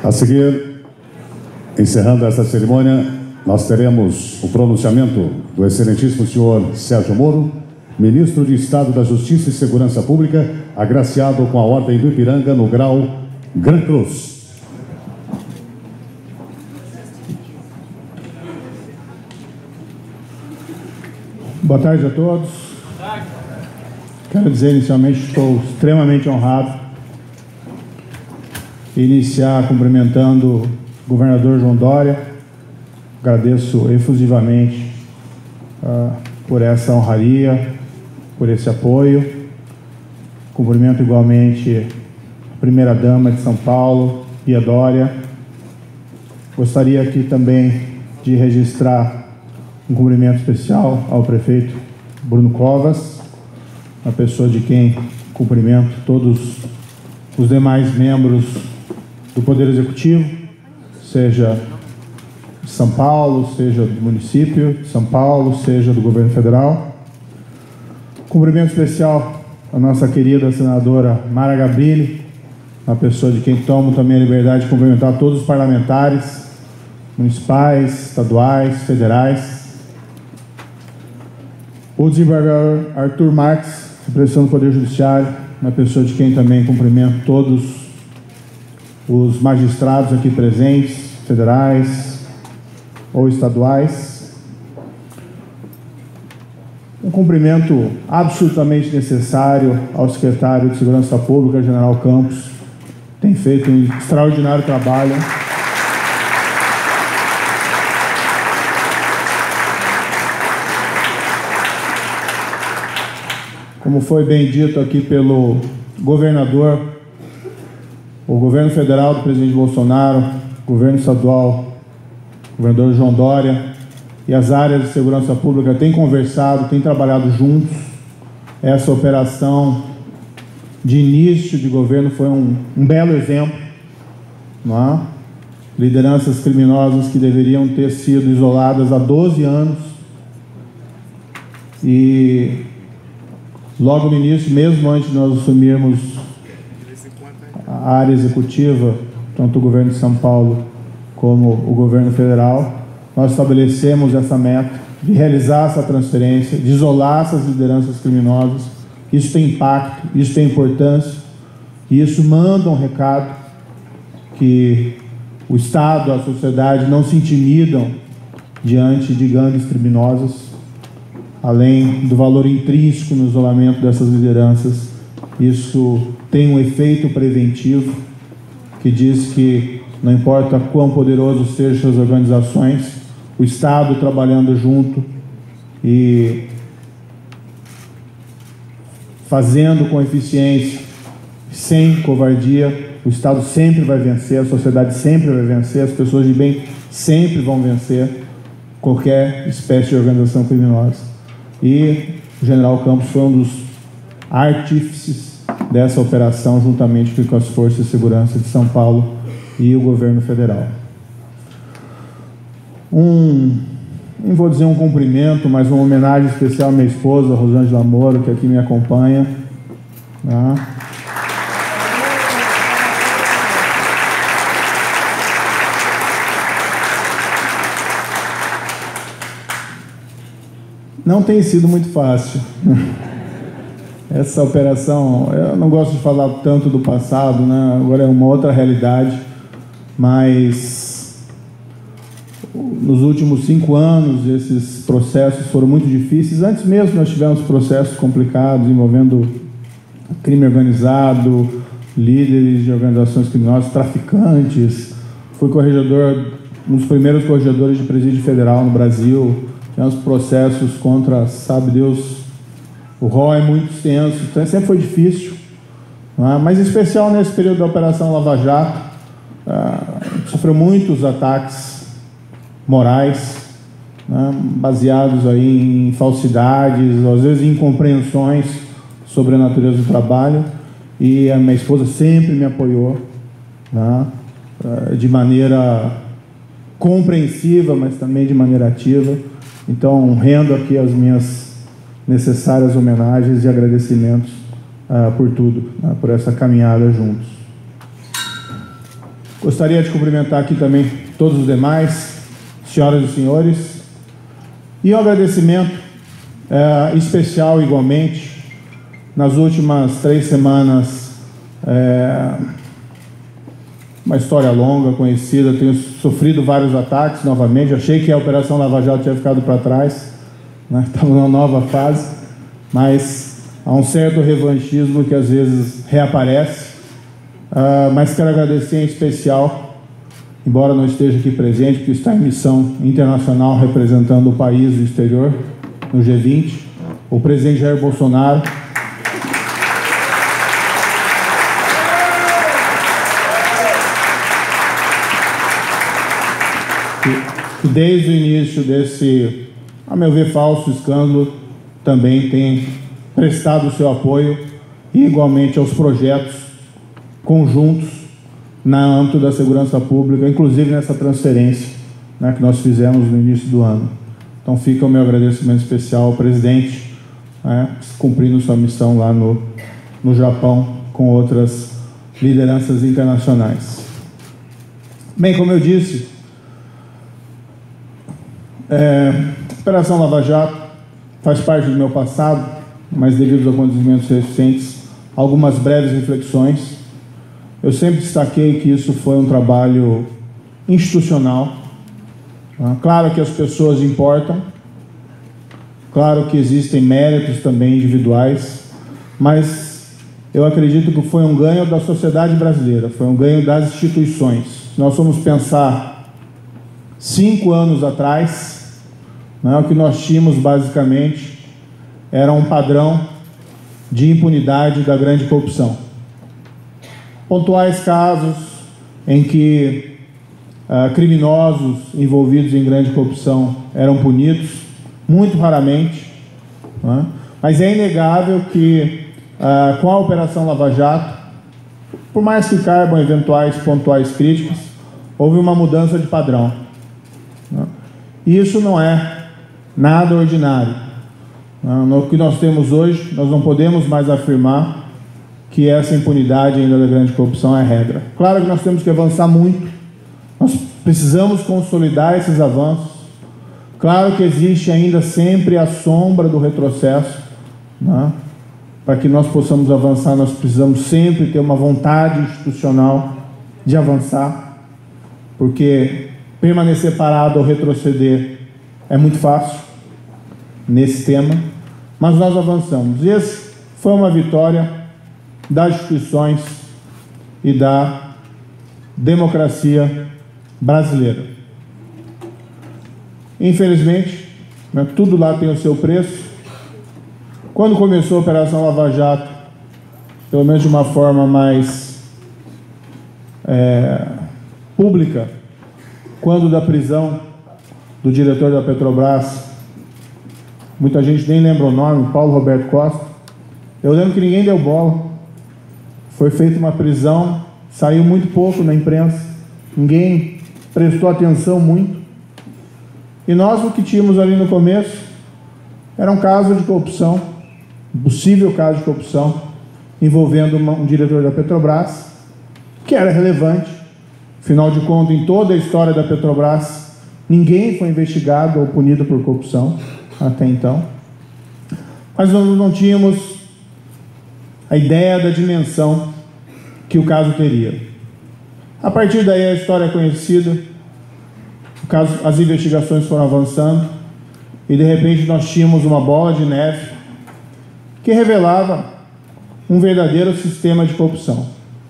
A seguir, encerrando esta cerimônia, nós teremos o pronunciamento do excelentíssimo senhor Sérgio Moro, ministro de Estado da Justiça e Segurança Pública, agraciado com a Ordem do Ipiranga no grau Gran Cruz. Boa tarde a todos. Quero dizer inicialmente que estou extremamente honrado em iniciar cumprimentando o governador João Dória. Agradeço efusivamente por essa honraria, por esse apoio. Cumprimento igualmente a primeira-dama de São Paulo, Bia Dória. Gostaria aqui também de registrar um cumprimento especial ao prefeito Bruno Covas, a pessoa de quem cumprimento todos os demais membros do Poder Executivo, seja de São Paulo, seja do município de São Paulo, seja do governo federal. Cumprimento especial à nossa querida senadora Mara Gabrilli, a pessoa de quem tomo também a liberdade de cumprimentar todos os parlamentares municipais, estaduais, federais. O desembargador Arthur Marques, representante do Poder Judiciário, uma pessoa de quem também cumprimento todos os magistrados aqui presentes, federais ou estaduais. Um cumprimento absolutamente necessário ao secretário de Segurança Pública, General Campos, tem feito um extraordinário trabalho. Como foi bem dito aqui pelo governador, o governo federal do presidente Bolsonaro, o governo estadual, o governador João Dória e as áreas de segurança pública têm conversado, têm trabalhado juntos. Essa operação de início de governo foi um belo exemplo, não é? Lideranças criminosas que deveriam ter sido isoladas há 12 anos e logo no início, mesmo antes de nós assumirmos a área executiva, tanto o governo de São Paulo como o governo federal, nós estabelecemos essa meta de realizar essa transferência, de isolar essas lideranças criminosas. Isso tem impacto, isso tem importância, e isso manda um recado que o Estado, a sociedade não se intimidam diante de gangues criminosas. Além do valor intrínseco no isolamento dessas lideranças, isso tem um efeito preventivo que diz que não importa quão poderoso sejam as organizações, o Estado trabalhando junto e fazendo com eficiência, sem covardia, o Estado sempre vai vencer, a sociedade sempre vai vencer, as pessoas de bem sempre vão vencer qualquer espécie de organização criminosa. E o general Campos foi um dos artífices dessa operação, juntamente com as Forças de Segurança de São Paulo e o governo federal. Não vou dizer um cumprimento, mas uma homenagem especial à minha esposa, Rosângela Moro, que aqui me acompanha. Não tem sido muito fácil. Essa operação, eu não gosto de falar tanto do passado, né? Agora é uma outra realidade, mas nos últimos 5 anos esses processos foram muito difíceis. Antes mesmo nós tivemos processos complicados envolvendo crime organizado, líderes de organizações criminosas, traficantes. Fui corregedor, um dos primeiros corregedores de presídio federal no Brasil. Tivemos processos contra, sabe Deus, o rol é muito extenso, então sempre foi difícil, mas em especial nesse período da Operação Lava Jato, sofreu muitos ataques morais, baseados aí em falsidades, às vezes em incompreensões sobre a natureza do trabalho, e a minha esposa sempre me apoiou, de maneira compreensiva, mas também de maneira ativa. Então, rendo aqui as minhas necessárias homenagens e agradecimentos por tudo, por essa caminhada juntos. Gostaria de cumprimentar aqui também todos os demais, senhoras e senhores, e um agradecimento especial igualmente. Nas últimas 3 semanas, uma história longa, conhecida, tenho sofrido vários ataques novamente. Achei que a Operação Lava Jato tinha ficado para trás, né? Estamos numa nova fase, mas há um certo revanchismo que às vezes reaparece. Mas quero agradecer em especial, embora não esteja aqui presente, porque está em missão internacional representando o país no exterior, no G20, o presidente Jair Bolsonaro, que desde o início desse, a meu ver, falso escândalo, também tem prestado o seu apoio e igualmente aos projetos conjuntos na âmbito da segurança pública, inclusive nessa transferência, né, que nós fizemos no início do ano. Então fica o meu agradecimento especial ao presidente, cumprindo sua missão lá no Japão com outras lideranças internacionais. Bem, como eu disse, Operação Lava Jato faz parte do meu passado, mas devido aos acontecimentos recentes, algumas breves reflexões. Eu sempre destaquei que isso foi um trabalho institucional. Claro que as pessoas importam, claro que existem méritos também individuais, mas eu acredito que foi um ganho da sociedade brasileira, foi um ganho das instituições. Se nós formos pensar 5 anos atrás, o que nós tínhamos basicamente era um padrão de impunidade da grande corrupção. Pontuais casos em que criminosos envolvidos em grande corrupção eram punidos, muito raramente, mas é inegável que com a Operação Lava Jato, por mais que caibam eventuais pontuais críticas, houve uma mudança de padrão. E isso não é nada ordinário. No que nós temos hoje, nós não podemos mais afirmar que essa impunidade ainda da grande corrupção é a regra. Claro que nós temos que avançar muito, nós precisamos consolidar esses avanços. Claro que existe ainda sempre a sombra do retrocesso, Para que nós possamos avançar, nós precisamos sempre ter uma vontade institucional de avançar, porque permanecer parado ou retroceder é muito fácil nesse tema, mas nós avançamos. E essa foi uma vitória das instituições e da democracia brasileira. Infelizmente, tudo lá tem o seu preço. Quando começou a Operação Lava Jato, pelo menos de uma forma mais pública, quando da prisão do diretor da Petrobras, muita gente nem lembra o nome, Paulo Roberto Costa, eu lembro que ninguém deu bola. Foi feita uma prisão, saiu muito pouco na imprensa, ninguém prestou atenção muito. E nós, o que tínhamos ali no começo, era um caso de corrupção, um possível caso de corrupção, envolvendo um diretor da Petrobras, que era relevante. Afinal de contas, em toda a história da Petrobras, ninguém foi investigado ou punido por corrupção até então. Mas nós não tínhamos a ideia da dimensão que o caso teria. A partir daí a história é conhecida, as investigações foram avançando e de repente nós tínhamos uma bola de neve que revelava um verdadeiro sistema de corrupção.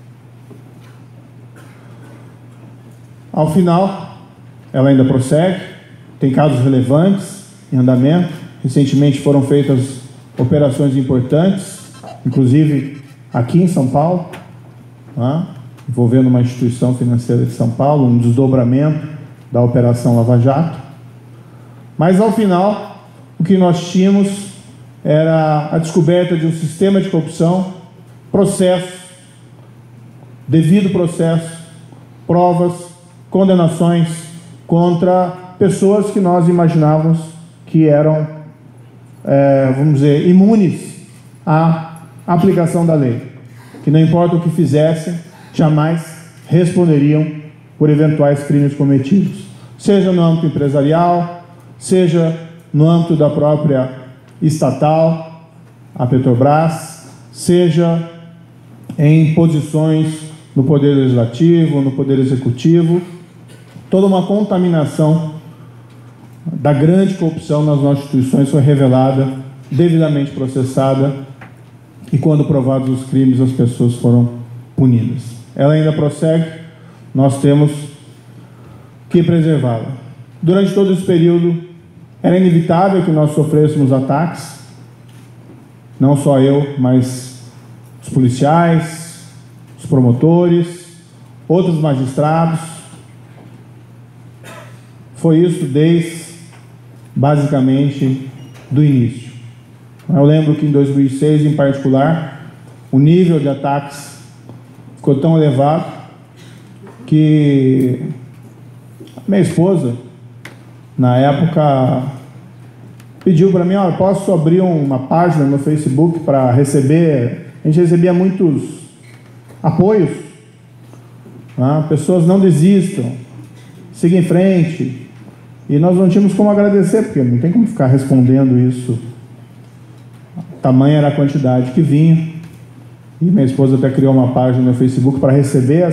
Ao final, ela ainda prossegue, tem casos relevantes em andamento. Recentemente foram feitas operações importantes, inclusive aqui em São Paulo, envolvendo uma instituição financeira de São Paulo, um desdobramento da Operação Lava Jato. Mas ao final, o que nós tínhamos era a descoberta de um sistema de corrupção, processo, devido processo, provas, condenações contra pessoas que nós imaginávamos que eram, vamos dizer, imunes à aplicação da lei, que não importa o que fizessem, jamais responderiam por eventuais crimes cometidos, seja no âmbito empresarial, seja no âmbito da própria estatal, a Petrobras, seja em posições no Poder Legislativo, no Poder Executivo, toda uma contaminação da grande corrupção nas nossas instituições foi revelada, devidamente processada, e quando provados os crimes, as pessoas foram punidas. Ela ainda prossegue, nós temos que preservá-la. Durante todo esse período, era inevitável que nós sofrêssemos ataques, não só eu, mas os policiais, os promotores, outros magistrados. Foi isso desde, basicamente, do início. Eu lembro que em 2006, em particular, o nível de ataques ficou tão elevado que minha esposa, na época, pediu para mim: olha, posso abrir uma página no Facebook para receber... A gente recebia muitos apoios. Pessoas não desistam, sigam em frente. E nós não tínhamos como agradecer, porque não tem como ficar respondendo isso. Tamanha era a quantidade que vinha. E minha esposa até criou uma página no Facebook para receber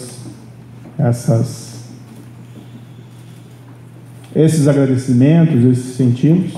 esses agradecimentos, esses incentivos.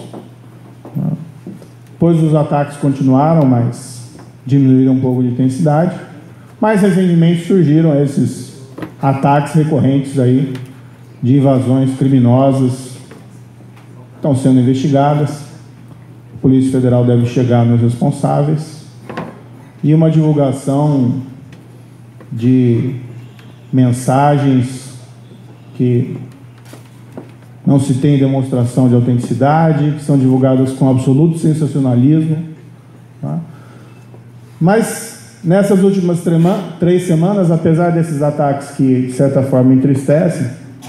Depois os ataques continuaram, mas diminuíram um pouco de intensidade. Mais recentemente surgiram esses ataques recorrentes aí, de invasões criminosas, estão sendo investigadas. A Polícia Federal deve chegar nos responsáveis. E uma divulgação de mensagens que não se tem demonstração de autenticidade, que são divulgadas com absoluto sensacionalismo. Mas, nessas últimas 3 semanas, apesar desses ataques que, de certa forma, entristecem,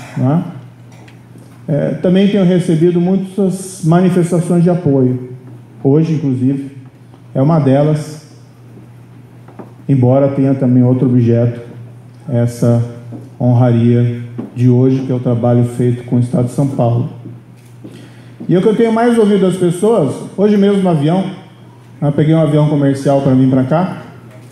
também tenho recebido muitas manifestações de apoio. Hoje, inclusive, é uma delas, embora tenha também outro objeto, essa honraria de hoje, que é o trabalho feito com o Estado de São Paulo. E o que eu tenho mais ouvido das pessoas, hoje mesmo no avião, eu peguei um avião comercial para vir para cá,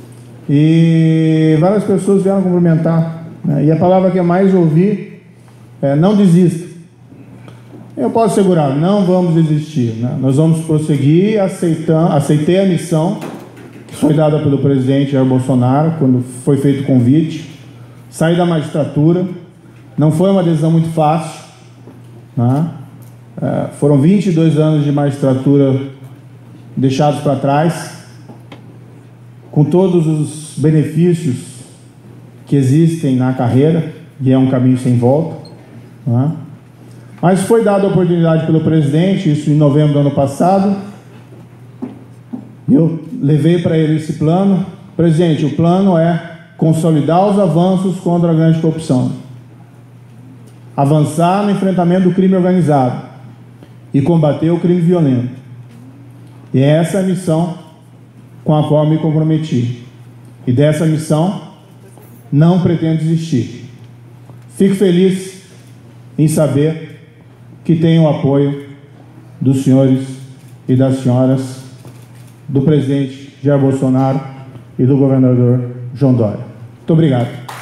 e várias pessoas vieram cumprimentar, e a palavra que eu mais ouvi é: não desista. Eu posso assegurar, não vamos desistir, nós vamos prosseguir. Aceitei a missão que foi dada pelo presidente Jair Bolsonaro quando foi feito o convite. Saí da magistratura, não foi uma decisão muito fácil, foram 22 anos de magistratura deixados para trás, com todos os benefícios que existem na carreira, e é um caminho sem volta, mas foi dada a oportunidade pelo presidente, isso em novembro do ano passado. Eu levei para ele esse plano. Presidente, o plano é consolidar os avanços contra a grande corrupção, avançar no enfrentamento do crime organizado e combater o crime violento. E essa é a missão com a qual me comprometi. E dessa missão não pretendo desistir. Fico feliz em saber que tenho o apoio dos senhores e das senhoras, do presidente Jair Bolsonaro e do governador João Dória. Muito obrigado.